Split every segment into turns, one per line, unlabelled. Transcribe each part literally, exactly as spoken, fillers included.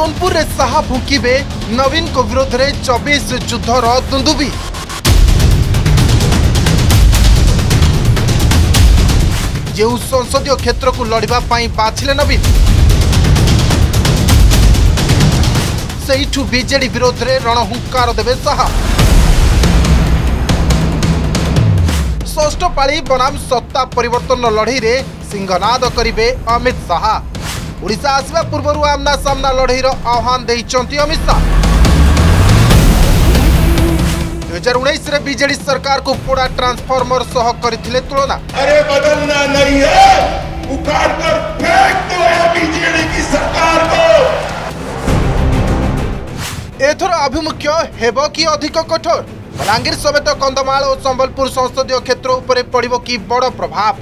सोनपुर रे साहा फुंकिबे नवीन को विरोध रे चौबीस युद्धर दुंदुबी। जो संसदीय क्षेत्र को लड़िबा पाई बाछिले नवीन सेठू बीजेडी विरोध रे रणहुंकार देवे साहा। षष्ठ पाली बनाम सत्ता परिवर्तन लड़ई रे सिंहनाद करिवे अमित शाह। ओडिशा आसवा पूर्व आमना सामना लड़ई आह्वान देइचंती अमित शाह। दो हज़ार उन्नीस रे बीजेडी सरकार को पोड़ा ट्रांसफार्मर सह करथिले तुलना।
अरे बदलना नहीं है, उखाड़ कर फेंक दो बीजेडी की सरकार को।
एथर आभिमुख्य हेबो कि अधिक कठोर? बलांगीर समेत कंधमाल और संबलपुर संसदीय क्षेत्र उपरे पड़िबो कि बड़ प्रभाव?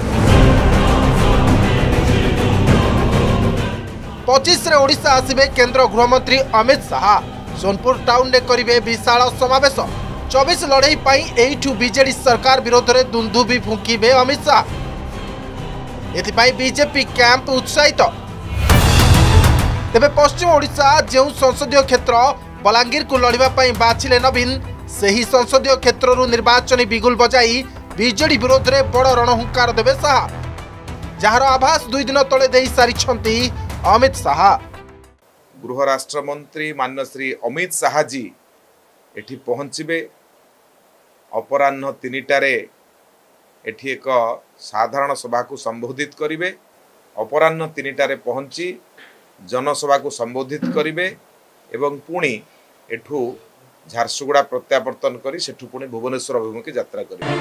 पच्चीस रे ओडिशा आसिबे केंद्र गृहमंत्री अमित शाह। सोनपुर टाउन रे करिवे विशाल समावेश। चौबीस लड़ई पाई एठू बीजेडी सरकार विरोध रे दुंदुबी फुंकिबे अमित शाह। एथिपाई बीजेपी कैंप उत्साहित। तेबे पश्चिम ओडिशा जो संसदीय क्षेत्र बलांगीर को लड़िबा पाई बाछिले नवीन सेही संसदीय क्षेत्र रु निर्वाचनी बिगुल बजाई बीजेडी विरोध रे बड़ रणहुंकार देवे शाह, जार आभास दुई दिन तले देई सारिछंती अमित शाह।
गृह राष्ट्र मंत्री मान्य श्री अमित शाह जी एठी पहुंचबे। अपराह्न तीनिटारे एठी एक साधारण सभा को संबोधित करिवे। अपराह्न तीनिटारे पहुंची जनसभा को संबोधित करिवे एवं पुणी एठू झारसुगुड़ा प्रत्यावर्तन करी सेठू पुणी भुवनेश्वर अभिमुखे यात्रा करिवे।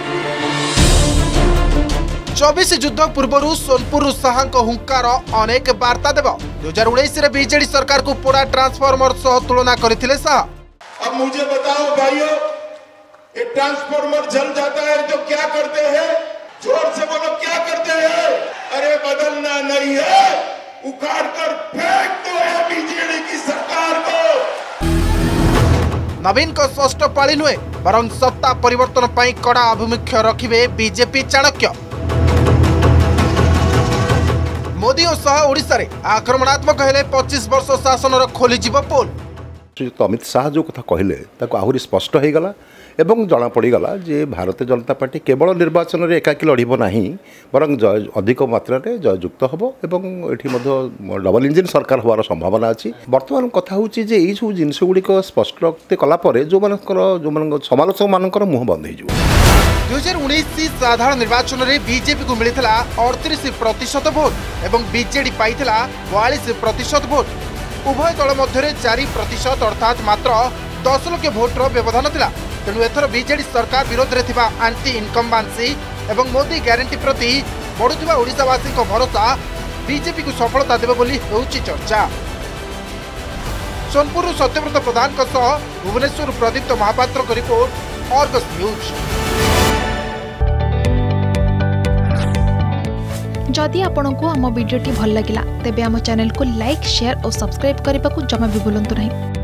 चौबीस युद्ध पूर्व सोनपुर शाह हुंकार अनेक वार्ता देव। दो हजार उन्नीस रे बीजेडी सरकार को पोड़ा ट्रांसफार्मर सह तुलना करथिले शाह।
अब मुझे बताओ भाइयों, ये ट्रांसफार्मर जल जाता है तो क्या करते हैं? जोर से बोलो, क्या करते हैं? अरे बदलना नहीं है, उखाड़ कर फेंक दो बीजेडी की सरकार को।
नवीन को षष्ठ पाली नुहे बरं सत्ता परिवर्तन पाई कड़ा आभिमुख्य रखिबे बीजेपी चाणक्य। मोदी और शाह ओडिशा रे आक्रमणात्मक हेले पच्चीस वर्ष शासन खोली जीव पोल।
श्रीयुक्त अमित शाह जो कथा कहले ताको आहुरी स्पष्ट हो गला एवं जना पड़गला जे भारतीय जनता पार्टी केवल निर्वाचन में एकाकी लड़ब नहीं बरं जय अधिक मात्रा जययुक्त हम एवं ये डबल इंजिन सरकार हमार संभावना अच्छी। बर्तमान कथा हूँ जे यही सब जिनस गुड़िक स्पष्ट कलापर जो जो समालोचक मान मुह बंद हो।
दुई हजार उन्नीस साधारण निर्वाचन में बीजेपी को मिलता अड़तीस प्रतिशत भोट एवं बीजेडी पाई बयालीस प्रतिशत भोट। उभय दल मध्य चार प्रतिशत अर्थात मात्र दस लाख भोटर व्यवधान था। तेणु एथर बीजेडी सरकार विरोध में थिबा आंटी इनकम्बांसी एवं मोदी ग्यारंटी प्रति बढ़ुवा ओडिशावासी भरोसा बीजेपी को सफलता देवे बोली होउची चर्चा। सोनपुर सत्यव्रत प्रधान भुवनेश्वर प्रदीप्त महापात्र को रिपोर्ट आर्गस न्यूज।
जदि आपंक आम भिडी भल लगा तेब आम चैनल को लाइक शेयर और सब्सक्राइब करने को जमा भी भूलु नहीं।